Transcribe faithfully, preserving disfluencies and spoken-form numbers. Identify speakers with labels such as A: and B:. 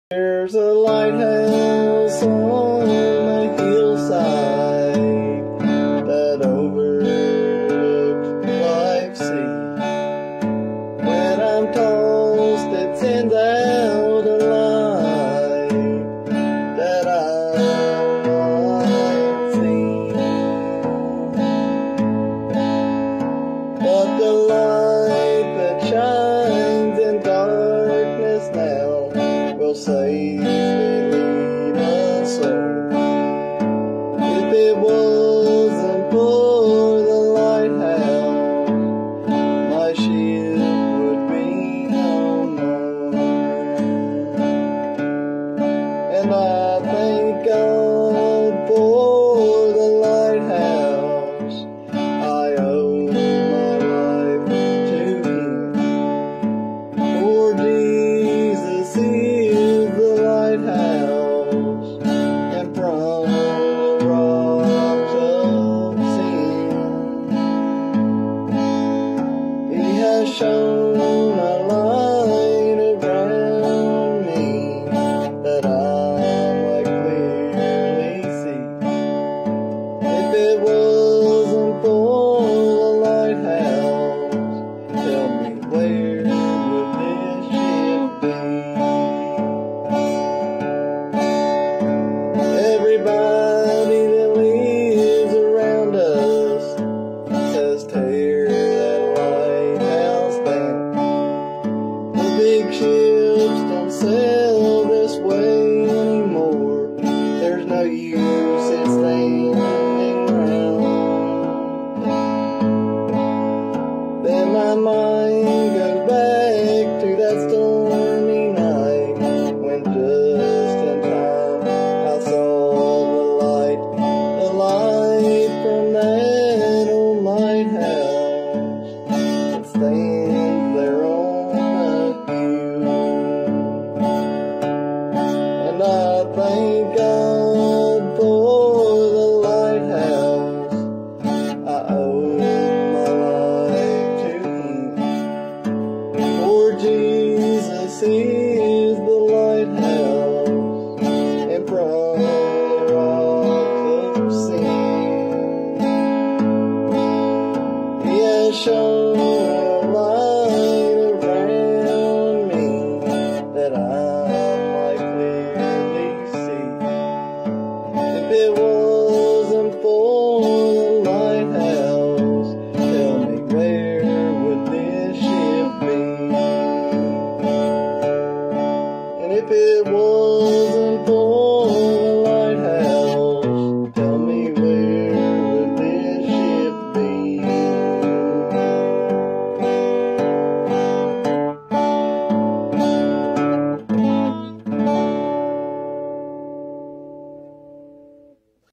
A: There's a lighthouse on the hillside that overlooks life's sea. When I'm tossed, it sends out a light that I might see. But the light that shines in darkness now will save me, lead us all. If it wasn't for the lighthouse, my ship would be no more. And I thank God for the lighthouse. I owe my life to Him. For Jesus is the lighthouse, and from the rocks of sin, He has shown a light around me that I might clearly see. If it wasn't for the lighthouse, tell me where would this ship be? Everybody that lives around us says tear that lighthouse down. The big ships don't sail this way anymore. There's no use in standing around. Then my mind goes back to that stormy night when just in time I saw the light, the light from that old lighthouse that stands there on the hill. And I thank God for the lighthouse. I owe my life to Him. For Jesus is the lighthouse, and from the rocks of sin, He has shown a light around me that I might clearly see. If it wasn't for the lighthouse, tell me where would this ship be? And if it wasn't for